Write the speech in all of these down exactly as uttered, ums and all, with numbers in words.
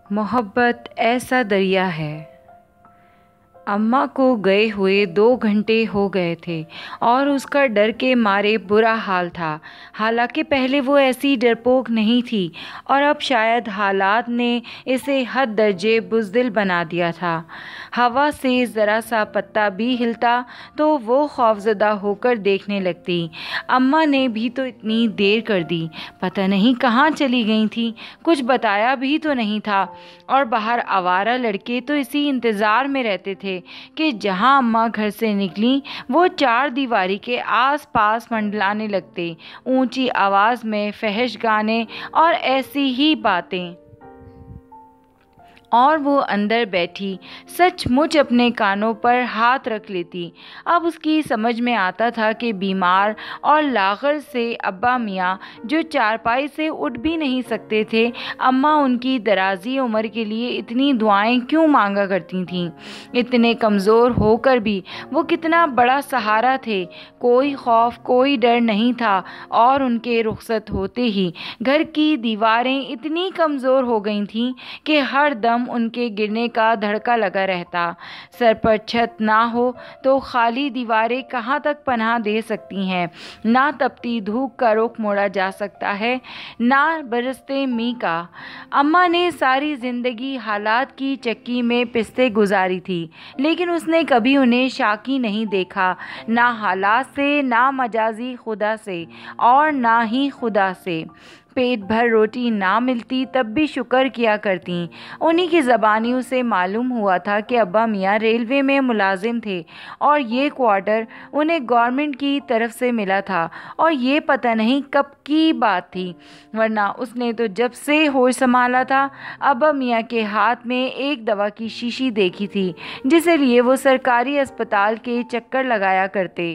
محبت ایسا دریا ہے۔ اماں کو گئے ہوئے دو گھنٹے ہو گئے تھے اور اس کا ڈر کے مارے برا حال تھا۔ حالانکہ پہلے وہ ایسی ڈرپوک نہیں تھی اور اب شاید حالات نے اسے حد درجے بزدل بنا دیا تھا۔ ہوا سے ذرا سا پتا بھی ہلتا تو وہ خوفزدہ ہو کر دیکھنے لگتی۔ اماں نے بھی تو اتنی دیر کر دی، پتہ نہیں کہاں چلی گئی تھیں، کچھ بتایا بھی تو نہیں تھا، اور باہر آوارہ لڑکے تو اسی انتظار میں رہتے تھے کہ جہاں اماں گھر سے نکلیں وہ چار دیواری کے آس پاس منڈلانے لگتے، اونچی آواز میں فحش گانے اور ایسی ہی باتیں۔ اور وہ اندر بیٹھی سچ مچ اپنے کانوں پر ہاتھ رکھ لیتی۔ اب اس کی سمجھ میں آتا تھا کہ بیمار اور لاغر سے ابا میاں جو چارپائی سے اٹھ بھی نہیں سکتے تھے، اماں ان کی درازی عمر کے لیے اتنی دعائیں کیوں مانگا کرتی تھیں۔ اتنے کمزور ہو کر بھی وہ کتنا بڑا سہارا تھے، کوئی خوف کوئی ڈر نہیں تھا، اور ان کے رخصت ہوتے ہی گھر کی دیواریں اتنی کمزور ہو گئی تھیں کہ ہر دم ان کے گرنے کا دھڑکا لگا رہتا۔ سر پر چھت نہ ہو تو خالی دیواریں کہاں تک پناہ دے سکتی ہیں؟ نہ تپتی دھوپ کا رخ موڑا جا سکتا ہے، نہ برستے میںہ کا۔ اماں نے ساری زندگی حالات کی چکی میں پستے گزاری تھی، لیکن اس نے کبھی انہیں شاکی نہیں دیکھا، نہ حالات سے، نہ مجازی خدا سے، اور نہ ہی خدا سے۔ پیٹ بھر روٹی نہ ملتی تب بھی شکر کیا کرتیں۔ انہی کی زبانی اسے معلوم ہوا تھا کہ ابا میاں ریلوے میں ملازم تھے اور یہ کوارٹر انہیں گورنمنٹ کی طرف سے ملا تھا، اور یہ پتہ نہیں کب کی بات تھی، ورنہ اس نے تو جب سے ہوش سنبھالا تھا ابا میاں کے ہاتھ میں ایک دوا کی شیشی دیکھی تھی جسے لیے وہ سرکاری اسپتال کے چکر لگایا کرتے۔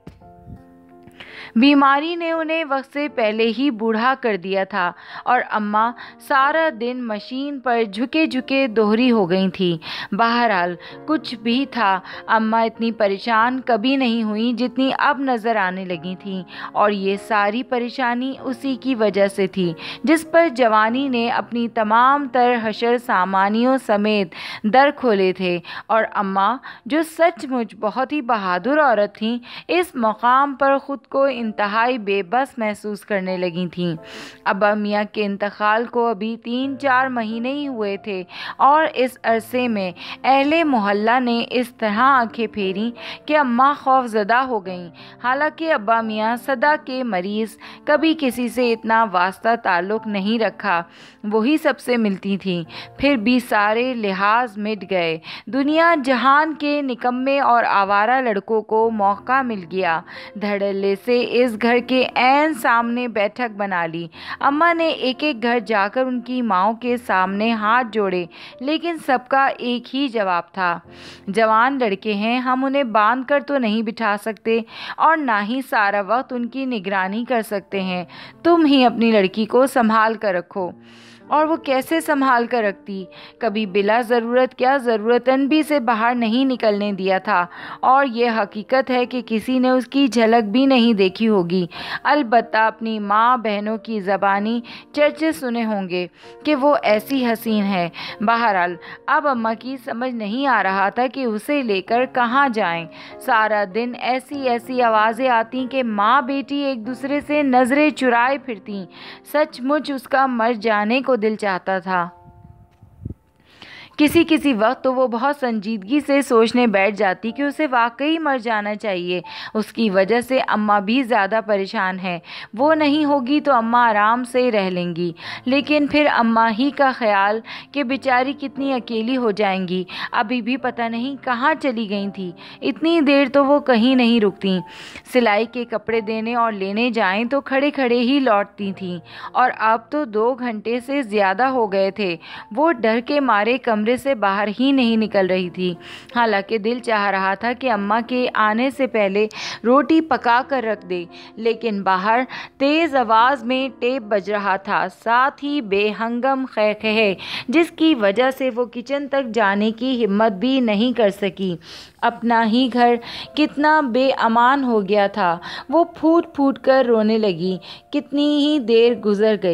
بیماری نے انہیں وقت سے پہلے ہی بوڑھا کر دیا تھا، اور اماں سارا دن مشین پر جھکے جھکے دوہری ہو گئی تھیں۔ بہرحال کچھ بھی تھا، اماں اتنی پریشان کبھی نہیں ہوئیں جتنی اب نظر آنے لگی تھیں، اور یہ ساری پریشانی اسی کی وجہ سے تھی جس پر جوانی نے اپنی تمام تر حشر سامانیوں سمیت در کھولے تھے، اور اماں جو سچ مچ بہت ہی بہادر عورت تھیں، اس مقام پر خود کو انتہائی بے بس محسوس کرنے لگی تھیں۔ ابا میاں کے انتقال کو ابھی تین چار مہینے ہی ہوئے تھے، اور اس عرصے میں اہل محلہ نے اس طرح آنکھیں پھیریں کہ اماں خوف زدہ ہو گئیں۔ حالانکہ ابا میاں سدا کے مریض، کبھی کسی سے اتنا واسطہ تعلق نہیں رکھا، وہی سب سے ملتی تھیں، پھر بھی سارے لحاظ مٹ گئے۔ دنیا جہان کے نکمے اور آوارہ لڑکوں کو موقع مل گیا، دھڑلے سے اس گھر کے عین سامنے بیٹھک بنا لی۔ اماں نے ایک ایک گھر جا کر ان کی ماؤں کے سامنے ہاتھ جوڑے، لیکن سب کا ایک ہی جواب تھا، جوان لڑکے ہیں، ہم انہیں باندھ کر تو نہیں بٹھا سکتے، اور نہ ہی سارا وقت ان کی نگرانی کر سکتے ہیں، تم ہی اپنی لڑکی کو سنبھال کر رکھو۔ اور وہ کیسے سنبھال کر رکھتی؟ کبھی بلا ضرورت کیا ضرورتاً بھی سے باہر نہیں نکلنے دیا تھا، اور یہ حقیقت ہے کہ کسی نے اس کی جھلک بھی نہیں دیکھی ہوگی، البتہ اپنی ماں بہنوں کی زبانی چرچے سنے ہوں گے کہ وہ ایسی حسین ہے۔ بہرحال اب اماں کی سمجھ نہیں آ رہا تھا کہ اسے لے کر کہاں جائیں۔ سارا دن ایسی ایسی آوازیں آتیں کہ ماں بیٹی ایک دوسرے سے نظریں چرائے پھرتیں۔ سچ مچ اس کا مر جانے کو دل چاہتا تھا۔ کسی کسی وقت تو وہ بہت سنجیدگی سے سوچنے بیٹھ جاتی کہ اسے واقعی مر جانا چاہیے، اس کی وجہ سے اماں بھی زیادہ پریشان ہے، وہ نہیں ہوگی تو اماں آرام سے رہ لیں گی، لیکن پھر اماں ہی کا خیال کہ بیچاری کتنی اکیلی ہو جائیں گی، ابھی بھی پتہ نہیں کہاں چلی گئی تھیں، اتنی دیر تو وہ کہیں نہیں رکتیں، سلائی کے کپڑے دینے اور لینے جائیں تو کھڑے کھڑے ہی لوٹتی تھیں، اور اب تو دو گھنٹے سے زیادہ ہو گئے تھے، وہ ڈر کے مارے کمرے سے باہر ہی نہیں نکل رہی تھی۔ حالانکہ دل چاہ رہا تھا کہ اماں کے آنے سے پہلے روٹی پکا کر رکھ دے، لیکن باہر تیز آواز میں ٹیپ بج رہا تھا، ساتھ ہی بے ہنگم خے جس کی وجہ سے وہ کچن تک جانے کی ہمت بھی نہیں کر سکی۔ اپنا ہی گھر کتنا بے امان ہو گیا تھا، وہ پھوٹ پھوٹ کر رونے لگی۔ کتنی ہی دیر گزر گئی،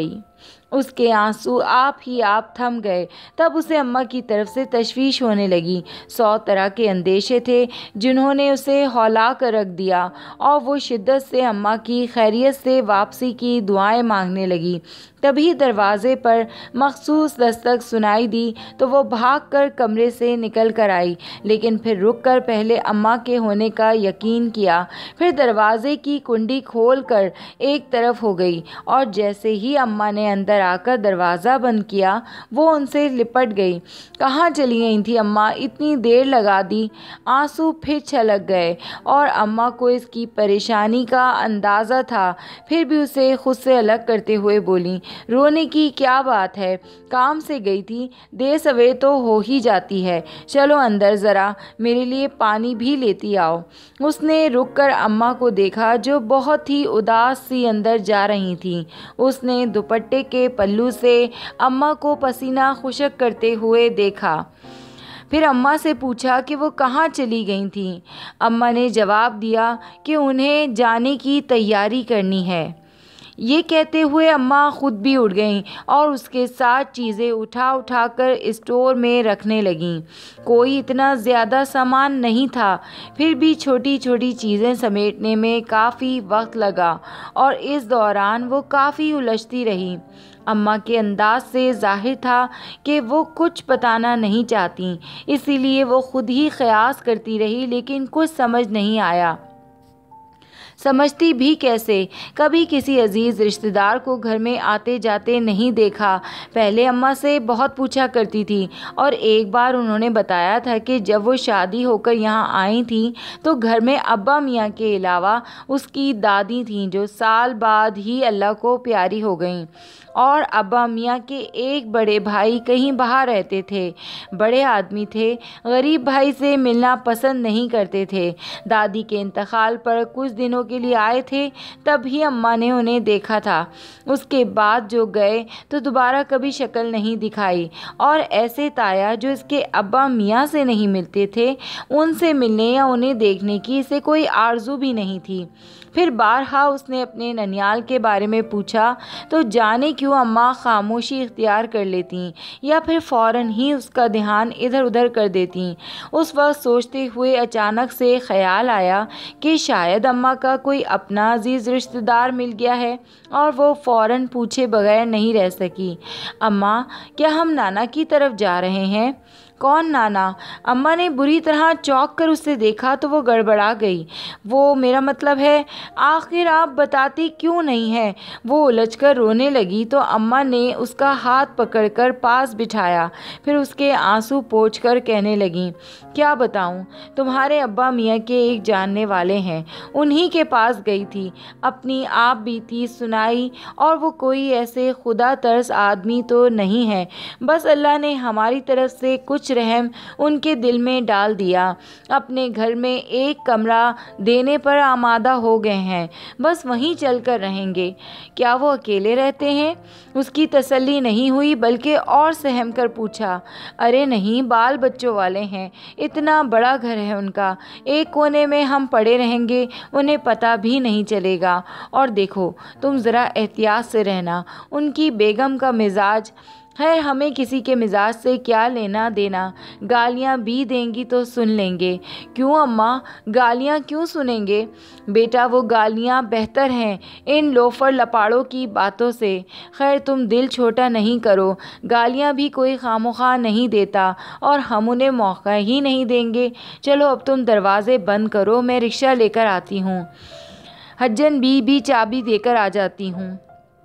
اس کے آنسو آپ ہی آپ تھم گئے۔ تب اسے اماں کی طرف سے تشویش ہونے لگی۔ سو طرح کے اندیشے تھے جنہوں نے اسے ہولا کر رکھ دیا، اور وہ شدت سے اماں کی خیریت سے واپسی کی دعائیں مانگنے لگی۔ تبھی دروازے پر مخصوص دستک سنائی دی تو وہ بھاگ کر کمرے سے نکل کر آئی، لیکن پھر رک کر پہلے اماں کے ہونے کا یقین کیا، پھر دروازے کی کنڈی کھول کر ایک طرف ہو گئی، اور جیسے ہی اماں نے اندر آ کر دروازہ بند کیا وہ ان سے لپٹ گئی۔ کہاں چلی گئی تھی اماں، اتنی دیر لگا دی؟ آنسو پھر چھلک گئے، اور اماں کو اس کی پریشانی کا اندازہ تھا، پھر بھی اسے خود سے الگ کرتے ہوئے بولی، رونے کی کیا بات ہے؟ کام سے گئی تھی، دیر سویر تو ہو ہی جاتی ہے، چلو اندر ذرا میرے لیے پانی بھی لیتی آؤ۔ اس نے رک کر اماں کو دیکھا جو بہت ہی اداس سی اندر جا رہی تھیں۔ اس نے دوپٹے کے پلو سے اماں کو پسینہ خشک کرتے ہوئے دیکھا، پھر اماں سے پوچھا کہ وہ کہاں چلی گئی تھیں۔ اماں نے جواب دیا کہ انہیں جانے کی تیاری کرنی ہے۔ یہ کہتے ہوئے اماں خود بھی اٹھ گئیں اور اس کے ساتھ چیزیں اٹھا اٹھا کر اسٹور میں رکھنے لگیں۔ کوئی اتنا زیادہ سامان نہیں تھا، پھر بھی چھوٹی چھوٹی چیزیں سمیٹنے میں کافی وقت لگا، اور اس دوران وہ کافی الجھتی رہی۔ اماں کے انداز سے ظاہر تھا کہ وہ کچھ بتانا نہیں چاہتیں، اسی لیے وہ خود ہی قیاس کرتی رہی، لیکن کچھ سمجھ نہیں آیا۔ سمجھتی بھی کیسے؟ کبھی کسی عزیز رشتہ دار کو گھر میں آتے جاتے نہیں دیکھا۔ پہلے اماں سے بہت پوچھا کرتی تھی، اور ایک بار انہوں نے بتایا تھا کہ جب وہ شادی ہو کر یہاں آئی تھیں تو گھر میں ابا میاں کے علاوہ اس کی دادی تھیں جو سال بعد ہی اللہ کو پیاری ہو گئیں، اور ابا میاں کے ایک بڑے بھائی کہیں باہر رہتے تھے، بڑے آدمی تھے، غریب بھائی سے ملنا پسند نہیں کرتے تھے۔ دادی کے انتقال پر کچھ دنوں کے لیے آئے تھے، تب ہی اماں نے انہیں دیکھا تھا، اس کے بعد جو گئے تو دوبارہ کبھی شکل نہیں دکھائی، اور ایسے تایا جو اس کے ابا میاں سے نہیں ملتے تھے، ان سے ملنے یا انہیں دیکھنے کی اسے کوئی آرزو بھی نہیں تھی۔ پھر بارہا اس نے اپنے ننیال کے بارے میں پوچھا تو جانے کیوں اماں خاموشی اختیار کر لیتیں، یا پھر فوراً ہی اس کا دھیان ادھر ادھر کر دیتیں۔ اس وقت سوچتے ہوئے اچانک سے خیال آیا کہ شاید اماں کا کوئی اپنا عزیز رشتہ دار مل گیا ہے، اور وہ فوراً پوچھے بغیر نہیں رہ سکی، اماں کیا ہم نانا کی طرف جا رہے ہیں؟ کون نانا؟ اماں نے بری طرح چونک کر اسے دیکھا تو وہ گڑبڑا گئی۔ وہ میرا مطلب ہے، آخر آپ بتاتی کیوں نہیں ہیں؟ وہ الجھ کر رونے لگی تو اماں نے اس کا ہاتھ پکڑ کر پاس بٹھایا، پھر اس کے آنسو پوچھ کر کہنے لگیں، کیا بتاؤں؟ تمہارے ابا میاں کے ایک جاننے والے ہیں، انہی کے پاس گئی تھی، اپنی آپ بیتی سنائی، اور وہ کوئی ایسے خدا ترس آدمی تو نہیں ہے، بس اللہ نے ہماری طرف سے کچھ رحم ان کے دل میں ڈال دیا، اپنے گھر میں ایک کمرہ دینے پر آمادہ ہو گئے ہیں، بس وہیں چل کر رہیں گے۔ کیا وہ اکیلے رہتے ہیں؟ اس کی تسلی نہیں ہوئی بلکہ اور سہم کر پوچھا، ارے نہیں، بال بچوں والے ہیں، اتنا بڑا گھر ہے ان کا، ایک کونے میں ہم پڑے رہیں گے، انہیں پتہ بھی نہیں چلے گا، اور دیکھو تم ذرا احتیاط سے رہنا، ان کی بیگم کا مزاج، خیر ہمیں کسی کے مزاج سے کیا لینا دینا، گالیاں بھی دیں گی تو سن لیں گے۔ کیوں اماں، گالیاں کیوں سنیں گے؟ بیٹا وہ گالیاں بہتر ہیں ان لوفر لپاڑوں کی باتوں سے۔ خیر تم دل چھوٹا نہیں کرو، گالیاں بھی کوئی خواہ نہیں دیتا، اور ہم انہیں موقع ہی نہیں دیں گے۔ چلو اب تم دروازے بند کرو، میں رکشہ لے کر آتی ہوں، حجن بی بھی چابی دے کر آ جاتی ہوں۔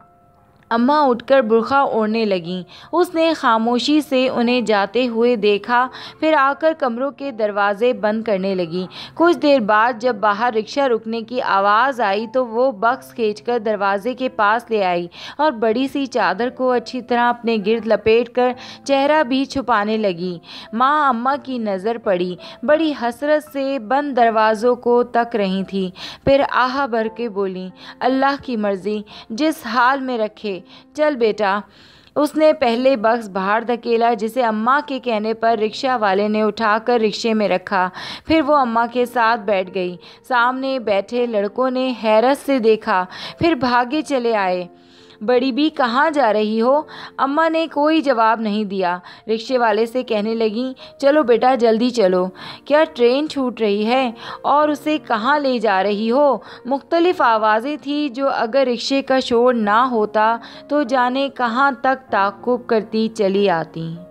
اماں اٹھ کر برقع اوڑھنے لگیں۔ اس نے خاموشی سے انہیں جاتے ہوئے دیکھا، پھر آ کر کمروں کے دروازے بند کرنے لگیں۔ کچھ دیر بعد جب باہر رکشہ رکنے کی آواز آئی تو وہ بکس کھینچ کر دروازے کے پاس لے آئی، اور بڑی سی چادر کو اچھی طرح اپنے گرد لپیٹ کر چہرہ بھی چھپانے لگی۔ ماں اماں کی نظر پڑی، بڑی حسرت سے بند دروازوں کو تک رہی تھیں، پھر آہ بھر کے بولیں، اللہ کی مرضی، جس حال میں رکھے، چل بیٹا۔ اس نے پہلے بکس باہر دھکیلا جسے اماں کے کہنے پر رکشہ والے نے اٹھا کر رکشے میں رکھا، پھر وہ اماں کے ساتھ بیٹھ گئی۔ سامنے بیٹھے لڑکوں نے حیرت سے دیکھا، پھر بھاگے چلے آئے۔ بڑی بی کہاں جا رہی ہو؟ اماں نے کوئی جواب نہیں دیا۔ رکشے والے سے کہنے لگیں، چلو بیٹا جلدی چلو، کیا ٹرین چھوٹ رہی ہے اور اسے کہاں لے جا رہی ہو؟ مختلف آوازیں تھیں جو اگر رکشے کا شور نہ ہوتا تو جانے کہاں تک تعاقب کرتی چلی آتی۔